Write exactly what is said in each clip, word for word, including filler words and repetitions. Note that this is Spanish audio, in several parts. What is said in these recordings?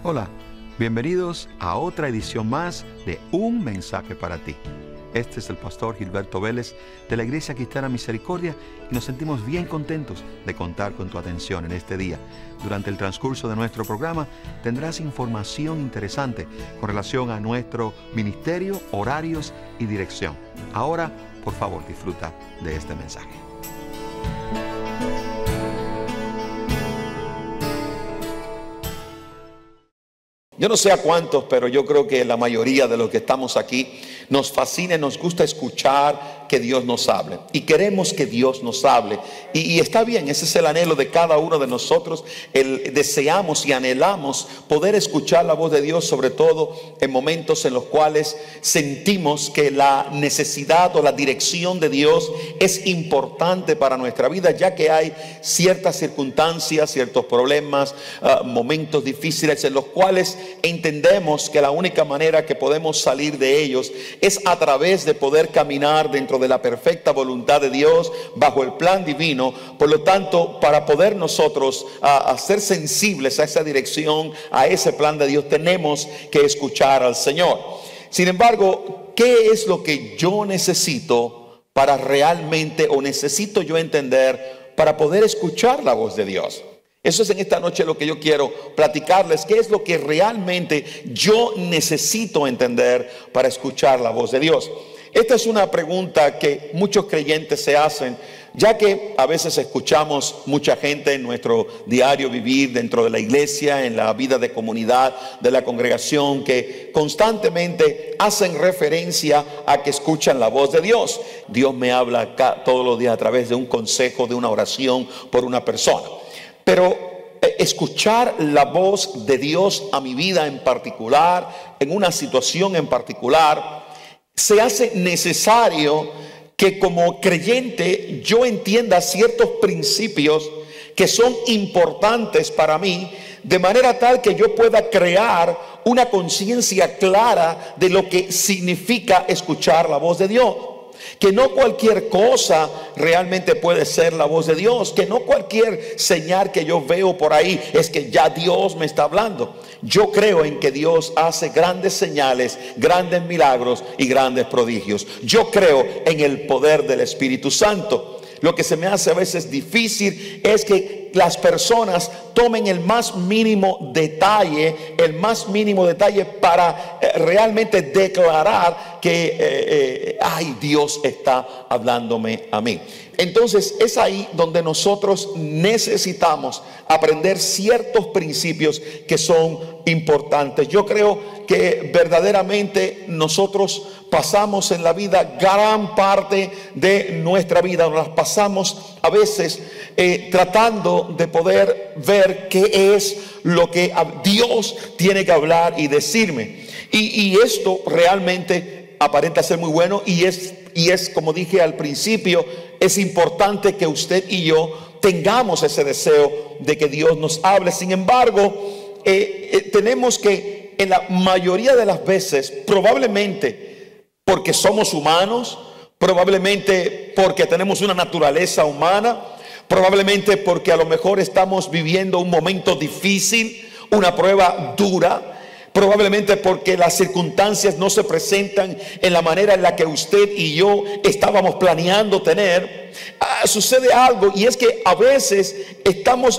Hola, bienvenidos a otra edición más de Un Mensaje para Ti. Este es el pastor Gilberto Vélez de la Iglesia Cristiana Misericordia y nos sentimos bien contentos de contar con tu atención en este día. Durante el transcurso de nuestro programa tendrás información interesante con relación a nuestro ministerio, horarios y dirección. Ahora, por favor, disfruta de este mensaje. Yo no sé a cuántos, pero yo creo que la mayoría de los que estamos aquí nos fascina, nos gusta escuchar que Dios nos hable. Y queremos que Dios nos hable. Y, y está bien, ese es el anhelo de cada uno de nosotros. El, deseamos y anhelamos poder escuchar la voz de Dios, sobre todo en momentos en los cuales sentimos que la necesidad o la dirección de Dios es importante para nuestra vida, ya que hay ciertas circunstancias, ciertos problemas, uh, momentos difíciles en los cuales entendemos que la única manera que podemos salir de ellos es a través de poder caminar dentro de la perfecta voluntad de Dios, bajo el plan divino. Por lo tanto, para poder nosotros a, a ser sensibles a esa dirección, a ese plan de Dios, tenemos que escuchar al Señor. Sin embargo, ¿qué es lo que yo necesito para realmente, o necesito yo entender para poder escuchar la voz de Dios? Eso es en esta noche lo que yo quiero platicarles. ¿Qué es lo que realmente yo necesito entender para escuchar la voz de Dios? Esta es una pregunta que muchos creyentes se hacen, ya que a veces escuchamos mucha gente en nuestro diario vivir dentro de la iglesia, en la vida de comunidad de la congregación, que constantemente hacen referencia a que escuchan la voz de Dios. Dios me habla acá todos los días a través de un consejo, de una oración por una persona. Pero escuchar la voz de Dios a mi vida en particular, en una situación en particular, se hace necesario que como creyente yo entienda ciertos principios que son importantes para mí, de manera tal que yo pueda crear una conciencia clara de lo que significa escuchar la voz de Dios. Que no cualquier cosa realmente puede ser la voz de Dios. Que no cualquier señal que yo veo por ahí es que ya Dios me está hablando. Yo creo en que Dios hace grandes señales, grandes milagros y grandes prodigios. Yo creo en el poder del Espíritu Santo. Lo que se me hace a veces difícil es que las personas tomen el más mínimo detalle, el más mínimo detalle para eh, realmente declarar que, eh, eh, ay, Dios está hablándome a mí. Entonces es ahí donde nosotros necesitamos aprender ciertos principios que son importantes. Yo creo que verdaderamente nosotros pasamos en la vida gran parte de nuestra vida, nos las pasamos a veces eh, tratando de poder ver qué es lo que Dios tiene que hablar y decirme. Y, y esto realmente aparenta ser muy bueno y es, y es como dije al principio, es importante que usted y yo tengamos ese deseo de que Dios nos hable. Sin embargo, eh, eh, tenemos que en la mayoría de las veces, probablemente porque somos humanos, probablemente porque tenemos una naturaleza humana, probablemente porque a lo mejor estamos viviendo un momento difícil, una prueba dura, probablemente porque las circunstancias no se presentan en la manera en la que usted y yo estábamos planeando tener. Ah, sucede algo, y es que a veces estamos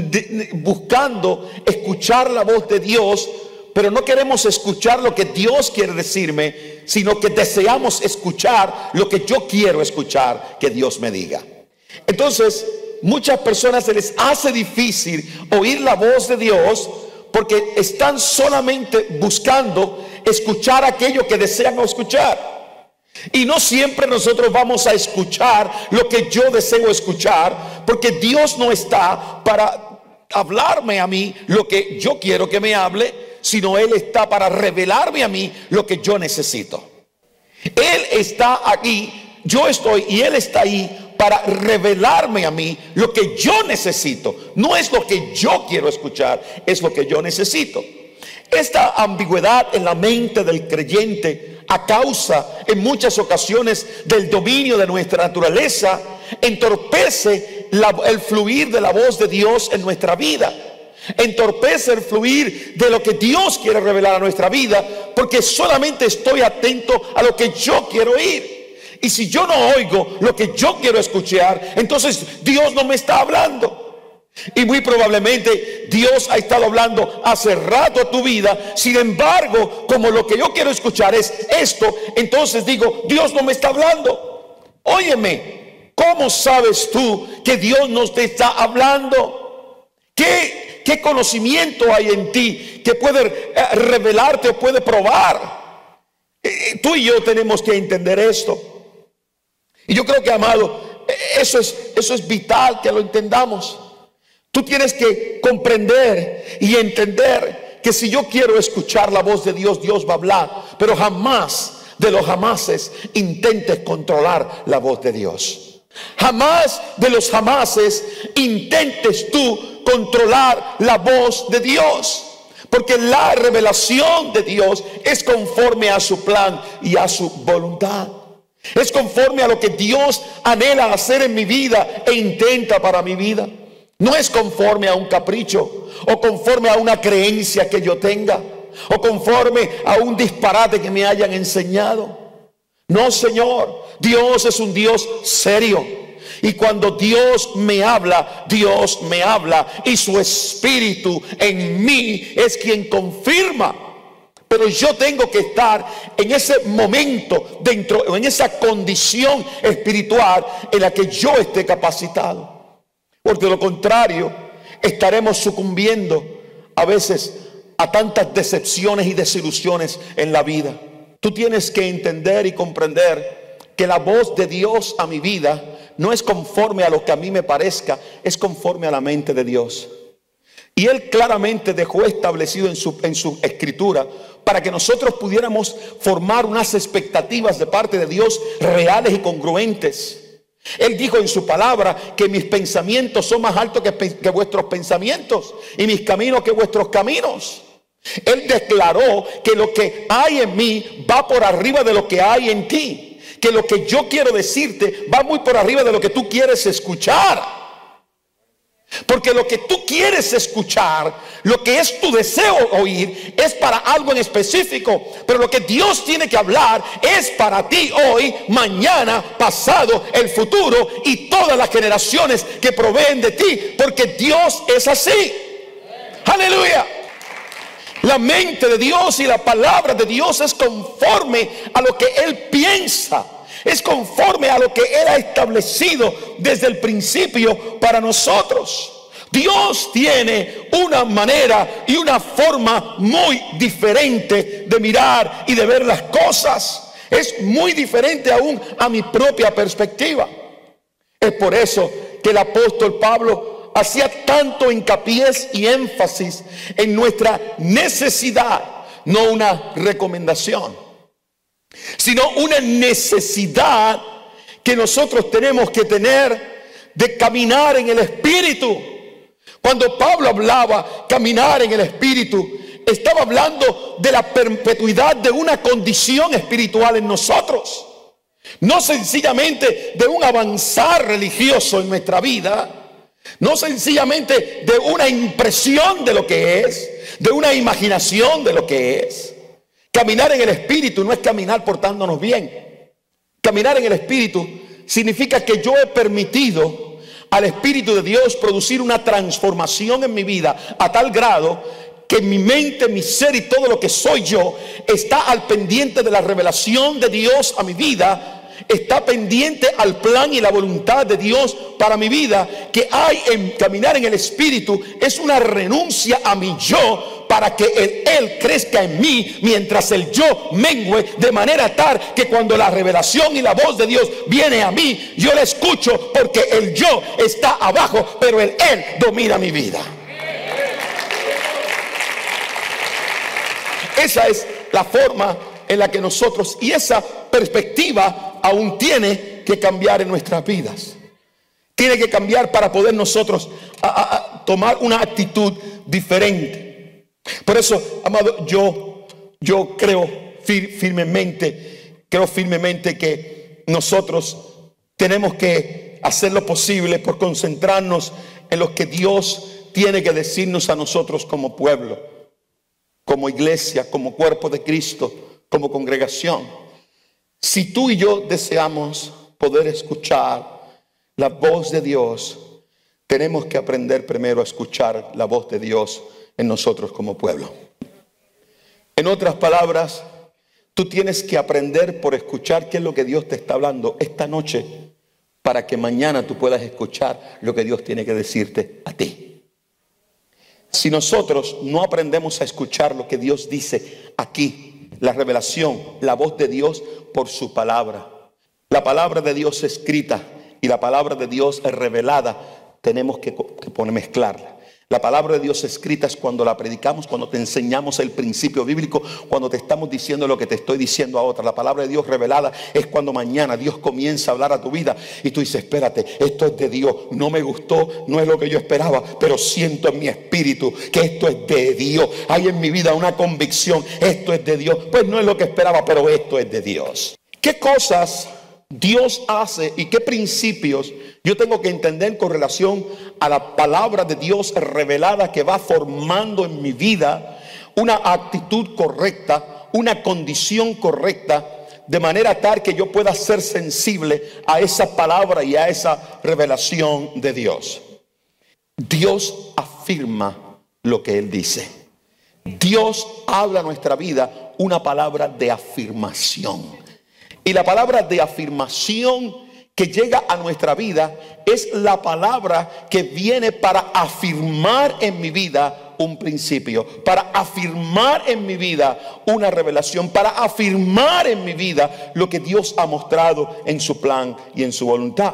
buscando escuchar la voz de Dios, pero no queremos escuchar lo que Dios quiere decirme, sino que deseamos escuchar lo que yo quiero escuchar que Dios me diga. Entonces, muchas personas se les hace difícil oír la voz de Dios porque están solamente buscando escuchar aquello que desean escuchar. Y no siempre nosotros vamos a escuchar lo que yo deseo escuchar, porque Dios no está para hablarme a mí lo que yo quiero que me hable, sino Él está para revelarme a mí lo que yo necesito. Él está aquí, yo estoy y Él está ahí para revelarme a mí lo que yo necesito. No es lo que yo quiero escuchar, es lo que yo necesito. Esta ambigüedad en la mente del creyente, a causa en muchas ocasiones del dominio de nuestra naturaleza, entorpece la, el fluir de la voz de Dios en nuestra vida. entorpece el fluir de lo que Dios quiere revelar a nuestra vida, porque solamente estoy atento a lo que yo quiero oír. Y si yo no oigo lo que yo quiero escuchar, entonces Dios no me está hablando. Y muy probablemente Dios ha estado hablando hace rato a tu vida. Sin embargo, como lo que yo quiero escuchar es esto, entonces digo, Dios no me está hablando. Óyeme, ¿cómo sabes tú que Dios no te está hablando? ¿Qué, qué conocimiento hay en ti que puede revelarte o puede probar? Eh, tú y yo tenemos que entender esto. Y yo creo que, amado, eso es, eso es vital que lo entendamos. Tú tienes que comprender y entender que si yo quiero escuchar la voz de Dios, Dios va a hablar. Pero jamás de los jamases intentes controlar la voz de Dios. Jamás de los jamases intentes tú controlar la voz de Dios. Porque la revelación de Dios es conforme a su plan y a su voluntad. Es conforme a lo que Dios anhela hacer en mi vida e intenta para mi vida. No es conforme a un capricho o conforme a una creencia que yo tenga o conforme a un disparate que me hayan enseñado. No, Señor, Dios es un Dios serio. Y cuando Dios me habla, Dios me habla. Y su espíritu en mí es quien confirma. Pero yo tengo que estar en ese momento, dentro, en esa condición espiritual en la que yo esté capacitado. Porque de lo contrario, estaremos sucumbiendo a veces a tantas decepciones y desilusiones en la vida. Tú tienes que entender y comprender que la voz de Dios a mi vida no es conforme a lo que a mí me parezca, es conforme a la mente de Dios. Y Él claramente dejó establecido en su, en su escritura para que nosotros pudiéramos formar unas expectativas de parte de Dios reales y congruentes. Él dijo en su palabra que mis pensamientos son más altos que, que vuestros pensamientos y mis caminos que vuestros caminos. Él declaró que lo que hay en mí va por arriba de lo que hay en ti. Que lo que yo quiero decirte va muy por arriba de lo que tú quieres escuchar. Porque lo que tú quieres escuchar, lo que es tu deseo oír, es para algo en específico. Pero lo que Dios tiene que hablar es para ti hoy, mañana, pasado, el futuro y todas las generaciones que proveen de ti. Porque Dios es así. Aleluya. La mente de Dios y la palabra de Dios es conforme a lo que Él piensa. Es conforme a lo que Él ha establecido desde el principio para nosotros. Dios tiene una manera y una forma muy diferente de mirar y de ver las cosas. Es muy diferente aún a mi propia perspectiva. Es por eso que el apóstol Pablo hacía tanto hincapié y énfasis en nuestra necesidad, no una recomendación, sino una necesidad que nosotros tenemos que tener de caminar en el Espíritu. Cuando Pablo hablaba caminar en el Espíritu, estaba hablando de la perpetuidad de una condición espiritual en nosotros. No sencillamente de un avanzar religioso en nuestra vida, no sencillamente de una impresión de lo que es, de una imaginación de lo que es. Caminar en el Espíritu no es caminar portándonos bien. Caminar en el Espíritu significa que yo he permitido al Espíritu de Dios producir una transformación en mi vida a tal grado que mi mente, mi ser y todo lo que soy yo está al pendiente de la revelación de Dios a mi vida. Está pendiente al plan y la voluntad de Dios para mi vida. Que hay en caminar en el Espíritu es una renuncia a mi yo para que el Él crezca en mí mientras el yo mengue, de manera tal que cuando la revelación y la voz de Dios viene a mí, yo la escucho porque el yo está abajo, pero el Él domina mi vida. Esa es la forma en la que nosotros, y esa perspectiva aún tiene que cambiar en nuestras vidas. Tiene que cambiar para poder nosotros a, a, a tomar una actitud diferente. Por eso, amado, yo, yo creo fir, firmemente, creo firmemente que nosotros tenemos que hacer lo posible por concentrarnos en lo que Dios tiene que decirnos a nosotros como pueblo, como iglesia, como cuerpo de Cristo, como congregación. Si tú y yo deseamos poder escuchar la voz de Dios, tenemos que aprender primero a escuchar la voz de Dios en nosotros como pueblo. En otras palabras, tú tienes que aprender por escuchar qué es lo que Dios te está hablando esta noche, para que mañana tú puedas escuchar lo que Dios tiene que decirte a ti. Si nosotros no aprendemos a escuchar lo que Dios dice aquí, la revelación, la voz de Dios por su palabra, la palabra de Dios escrita y la palabra de Dios revelada, tenemos que, que poner, mezclarla. La palabra de Dios escrita es cuando la predicamos, cuando te enseñamos el principio bíblico, cuando te estamos diciendo lo que te estoy diciendo a otra. La palabra de Dios revelada es cuando mañana Dios comienza a hablar a tu vida y tú dices, espérate, esto es de Dios, no me gustó, no es lo que yo esperaba, pero siento en mi espíritu que esto es de Dios. Hay en mi vida una convicción, esto es de Dios. Pues no es lo que esperaba, pero esto es de Dios. ¿Qué cosas Dios hace y qué principios yo tengo que entender con relación a la palabra de Dios revelada que va formando en mi vida una actitud correcta, una condición correcta, de manera tal que yo pueda ser sensible a esa palabra y a esa revelación de Dios? Dios afirma lo que Él dice. Dios habla a nuestra vida una palabra de afirmación. Y la palabra de afirmación que llega a nuestra vida es la palabra que viene para afirmar en mi vida un principio, para afirmar en mi vida una revelación, para afirmar en mi vida lo que Dios ha mostrado en su plan y en su voluntad.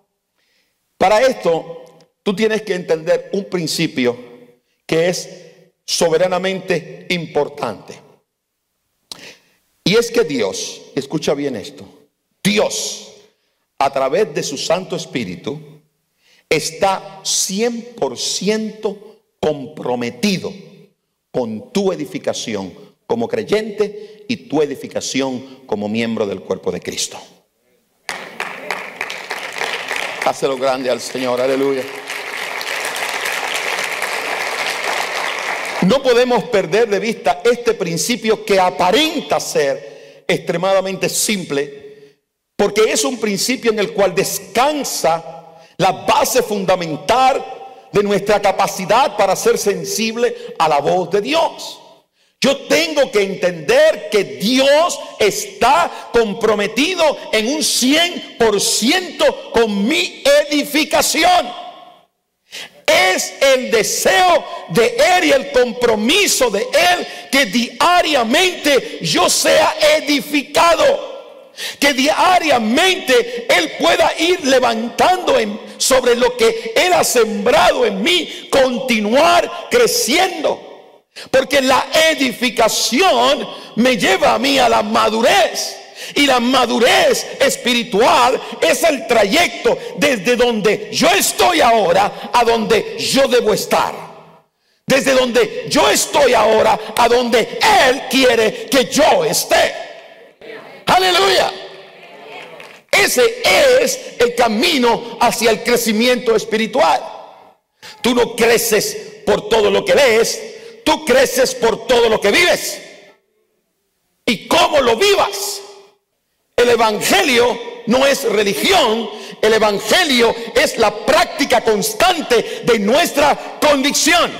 Para esto, tú tienes que entender un principio que es soberanamente importante. Y es que Dios, escucha bien esto, Dios, a través de su Santo Espíritu, está cien por ciento comprometido con tu edificación como creyente y tu edificación como miembro del cuerpo de Cristo. Házelo grande al Señor, aleluya. No podemos perder de vista este principio que aparenta ser extremadamente simple, porque es un principio en el cual descansa la base fundamental de nuestra capacidad para ser sensible a la voz de Dios. Yo tengo que entender que Dios está comprometido en un cien por ciento con mi edificación. Es el deseo de Él y el compromiso de Él que diariamente yo sea edificado. Que diariamente Él pueda ir levantando en, sobre lo que Él ha sembrado en mí, continuar creciendo. Porque la edificación me lleva a mí a la madurez. Y la madurez espiritual es el trayecto desde donde yo estoy ahora a donde yo debo estar. Desde donde yo estoy ahora a donde Él quiere que yo esté. Aleluya. Ese es el camino hacia el crecimiento espiritual. Tú no creces por todo lo que lees, tú creces por todo lo que vives. Y cómo lo vivas. El evangelio no es religión, el evangelio es la práctica constante de nuestra convicción.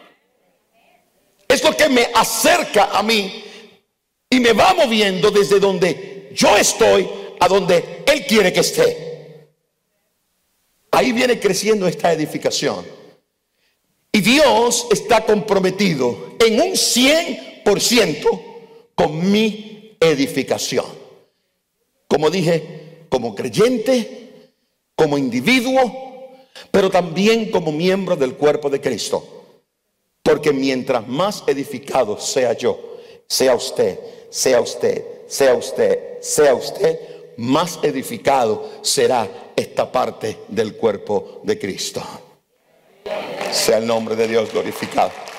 Es lo que me acerca a mí y me va moviendo desde donde yo estoy a donde Él quiere que esté. Ahí viene creciendo esta edificación. Y Dios está comprometido en un cien por ciento con mi edificación. Como dije, como creyente, como individuo, pero también como miembro del cuerpo de Cristo. Porque mientras más edificado sea yo, sea usted, sea usted, sea usted, sea usted, más edificado será esta parte del cuerpo de Cristo. Sea el nombre de Dios glorificado.